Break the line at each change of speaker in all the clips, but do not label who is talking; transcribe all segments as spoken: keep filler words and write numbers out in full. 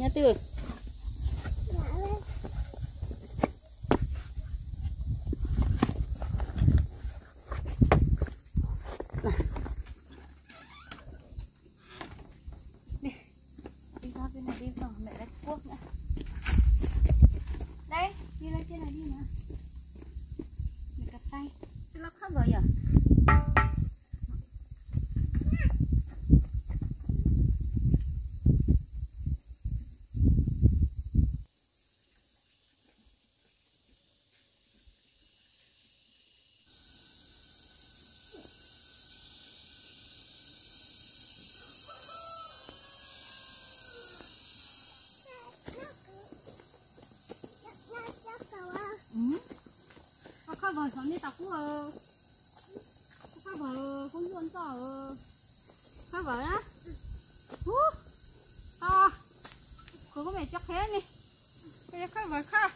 Nhá Tư. Đi. Đi ra bên này đi vào mẹ lấy cuốc nữa. Đây, đi lên trên này đi nào. Mẹ cặp tay. Cái lắp khác rồi à? Vợ sống đi tao cũng ờ các vợ cũng luôn cho ờ các vợ á hú to cô có mẹ chắc thế nè cái các vợ khác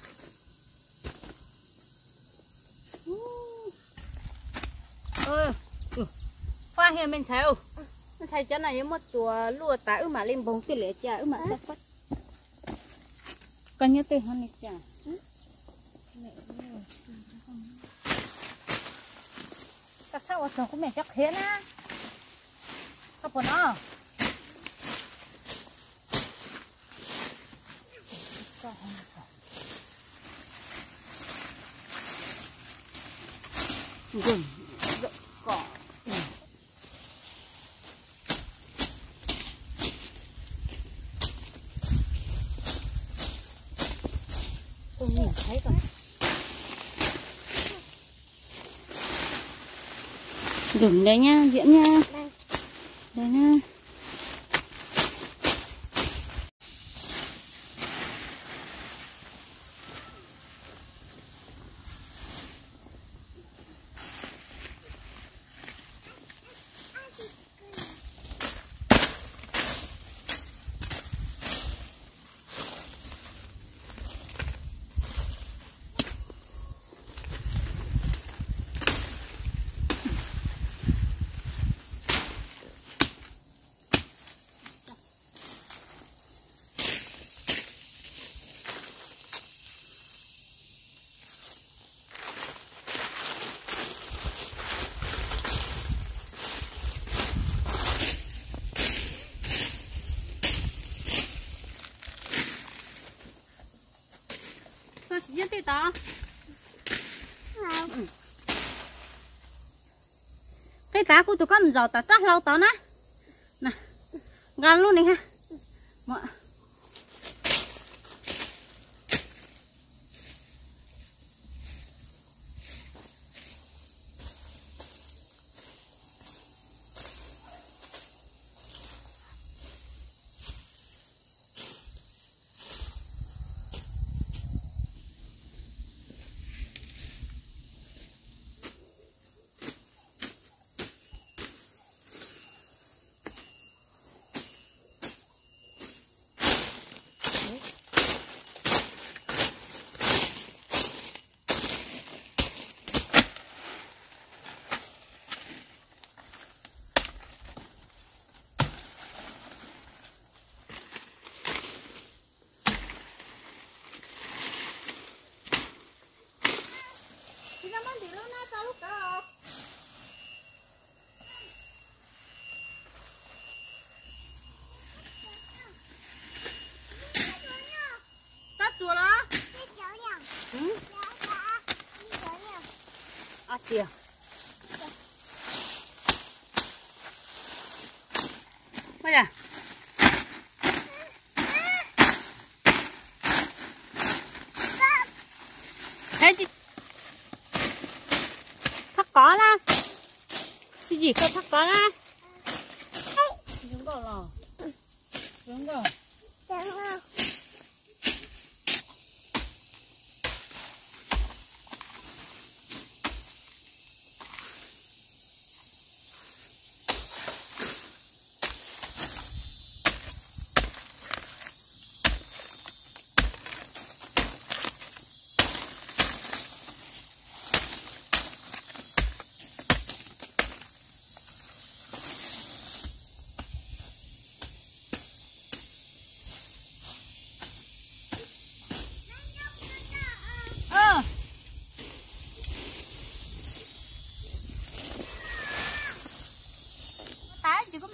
ơi khoa hiện mình thấy nó thấy chân này một chùa lùa tái ư mà lên bóng cái lẻ chả ư mà chắc quá cần nhớ tên hơn này chả các sao ở của mẹ chắc thế na các bọn nó gừng đậu cỏ tôi nhìn thấy rồi gừng đấy nha, Diễn nha. Đây. Đây nha. Diễn tí tỏ ừ. Cái tá của tụi con giàu tả chắc lâu tỏ ná nè gan luôn này ha mọi kìa bây giờ thế chị thắt có la cái gì không thắt có la đúng rồi là đúng rồi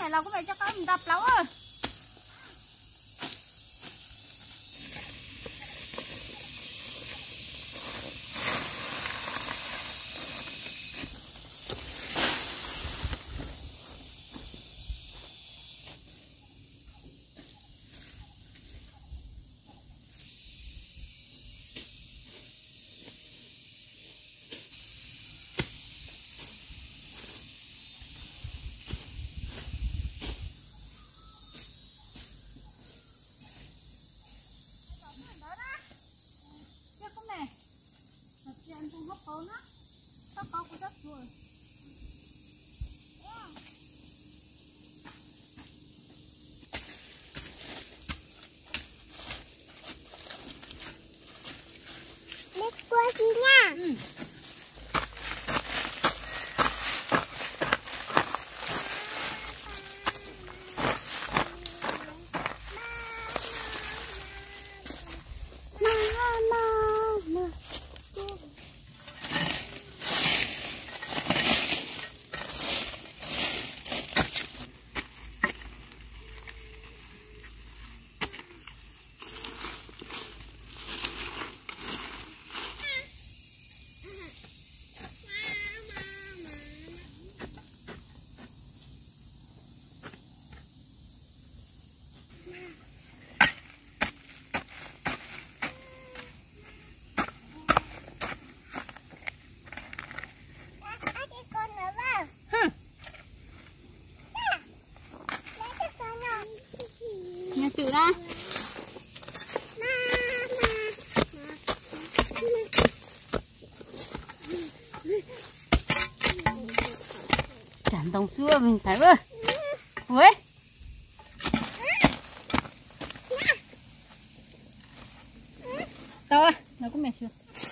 mẹ lau có mẹ cho con mình đập lau ơi. Anh cũng hấp con á, hấp con cũng rất rồi.
Let's go đi nha.
Ừ. Nhà tự ra. Chẳng đồng xưa mình phải bơ. Ui. Tao à, nó có mẹ chưa?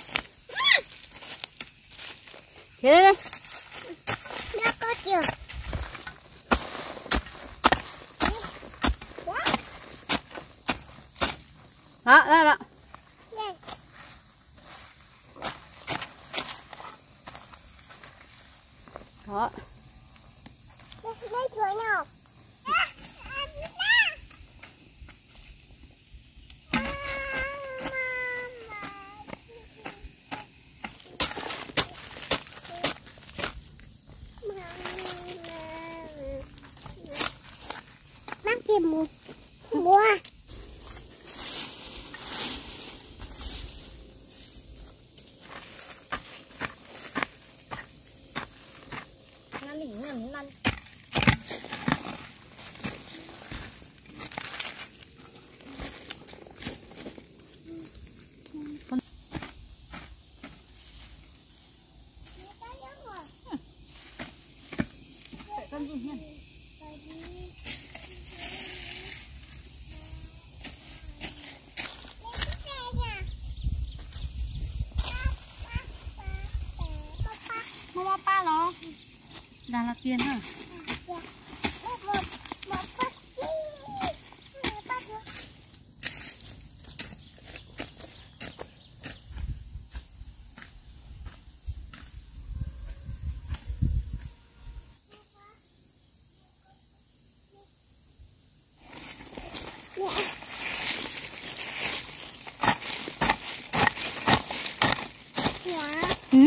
Thế đây.
Nó có chưa?
Đó, đây đó. Đó.
Lấy chuối nào. Mang tiền mua. Mua.
Con gì nhỉ? Mua ba lo. Đang là tiền hả? Ừ.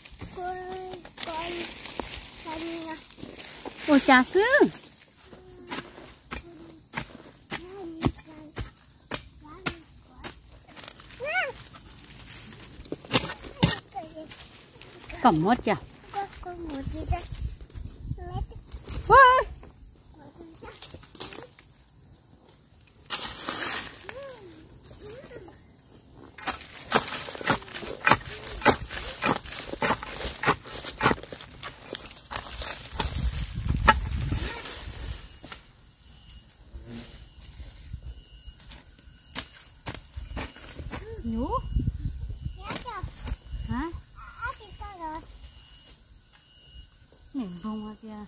Ôi trà sữa. Cầm mất chả. Ôi. Nhú. Hả? Mình không qua kia.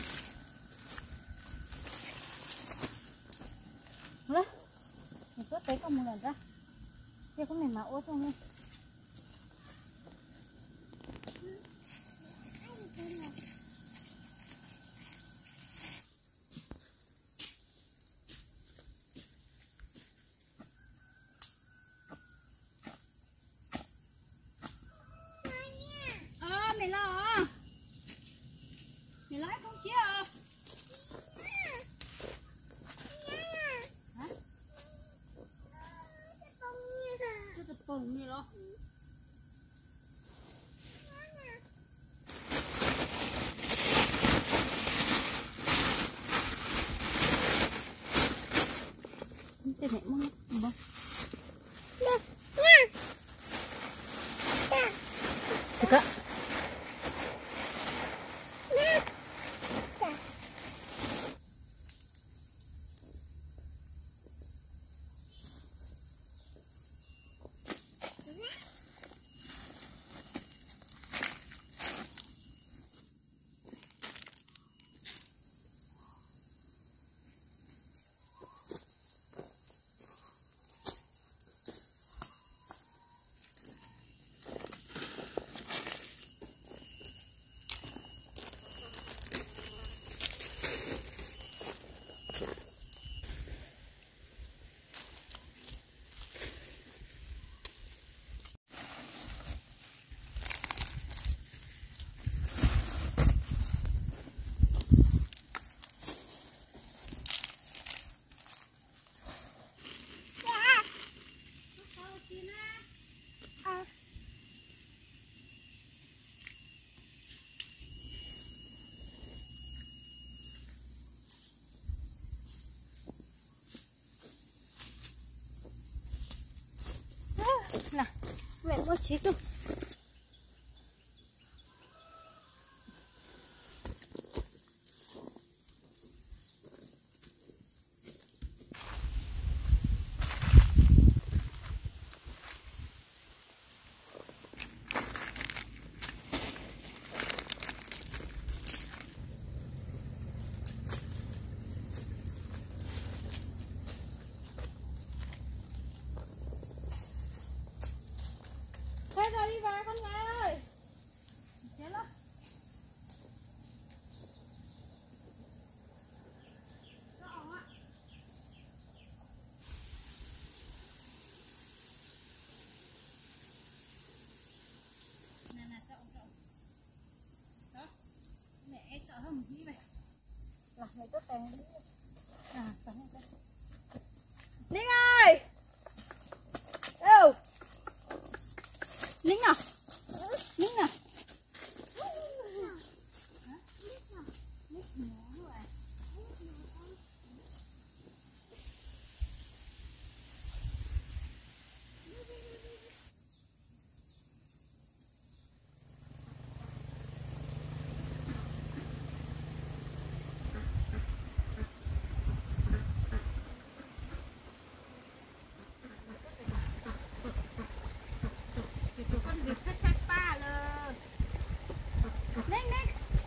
Đấy. Mình có cái có một lần ra cái con này mà ốt không đi ờ mày lo à mày lái không chia à bông như đó cái này muốn bông được ạ nè mẹ có chí rồi thế rồi đi vào con gái ơi thế đó nè nè cậu cậu đó mẹ sợ hơn một tí vậy là mẹ tốt tèn đi à tèn đây Linh ơi đâu Linh à Linh à con vịt xách xách ba lờ Linh Linh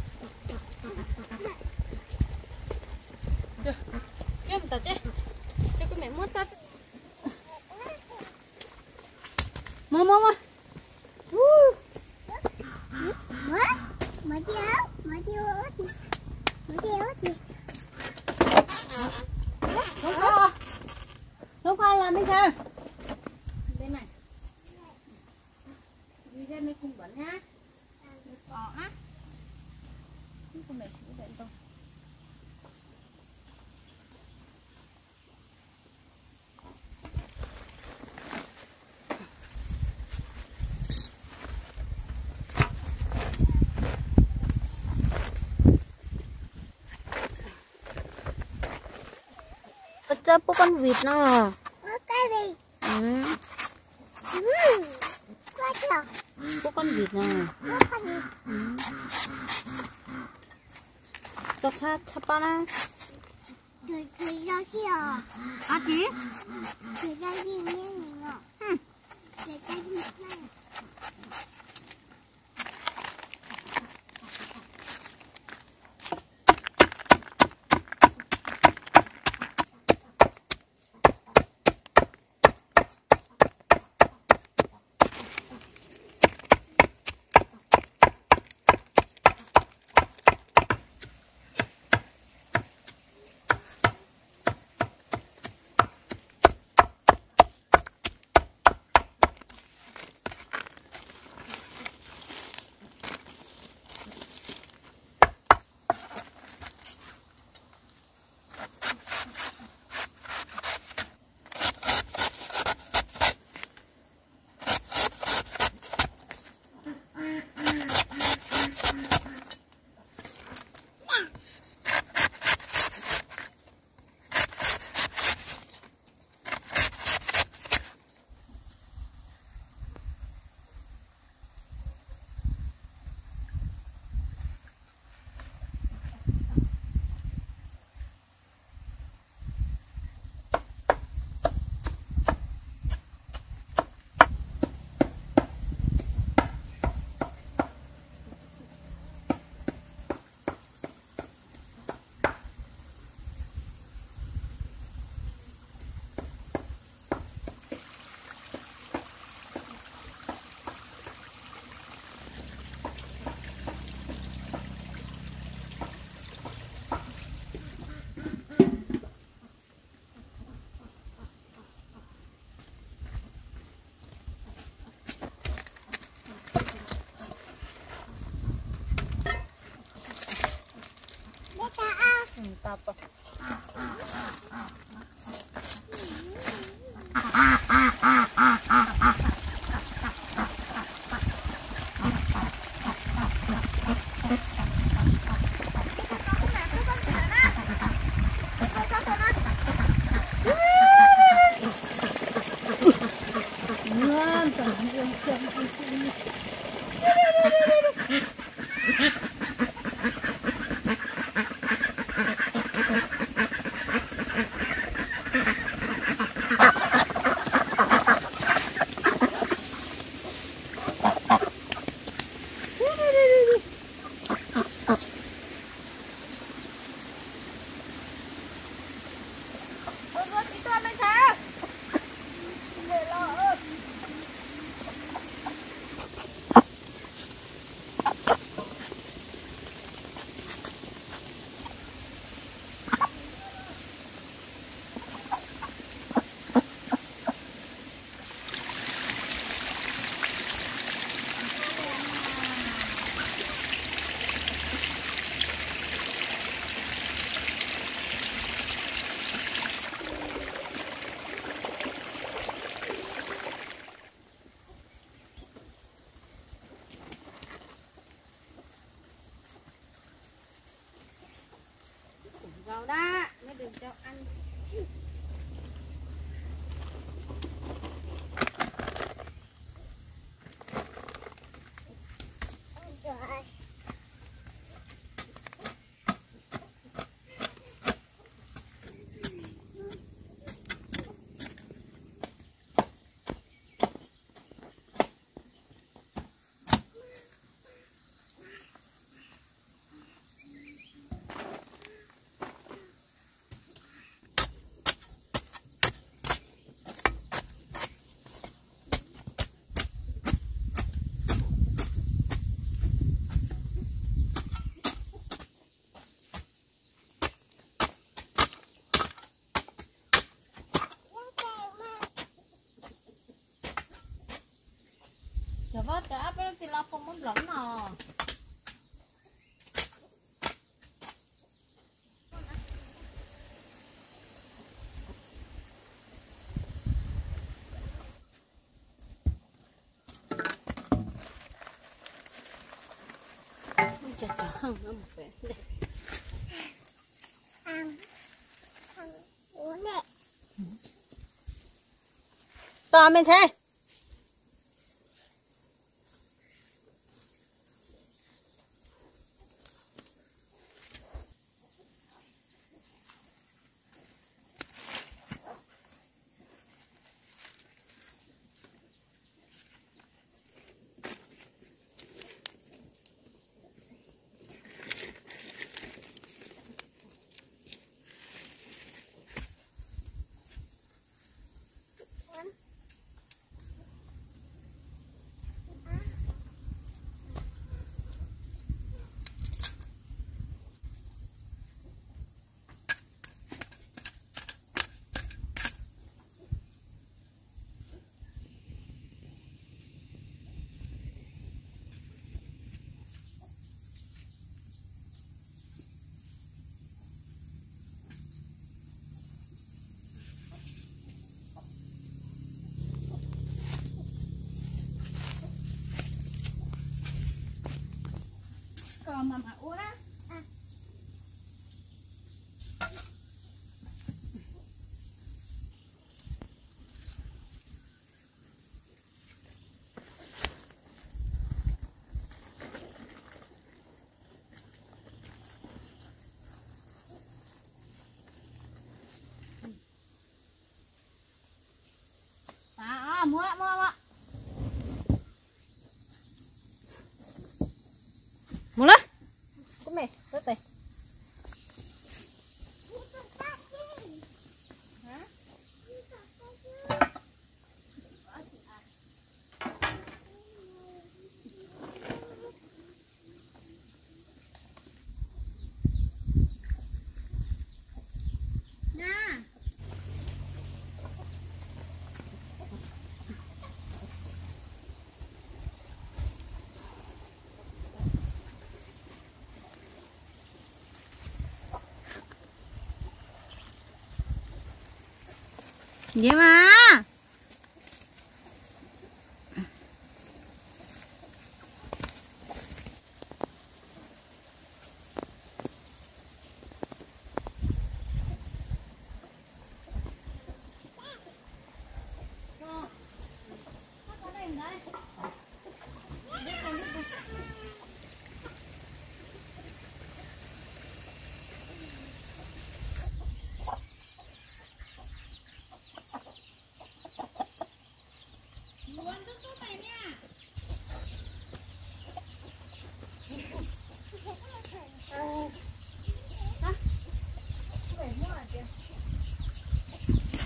được em tao chứ cho cái mẹ muốn tao mơ mơ mơ
Mở đi ớt, mở đi ớt đi, mở đi ớt đi.
không có không có làm bên sao bên này đi ra mấy cùng bẩn nhá cỏ á không có mẹ chịu bệnh đâu
Cho con vịt nó. Cái vịt. Ừ. Ừ.
Có con vịt nè.
Con vịt.
Ừ. Cho cha cha ba na.
Thử thử ra kia.
À chị?
Thử ra gì nhé nhỉ?
Ừ.
Thử ra gì này.
Vào đó, mới đừng cho ăn. Coba ada apa yang tilapong mo belum no? Cacah, apa? To mình thế. Còn mama uống á. À. À, mua mua mua. Mua lên. Come mẹ, tới đây. Diem à.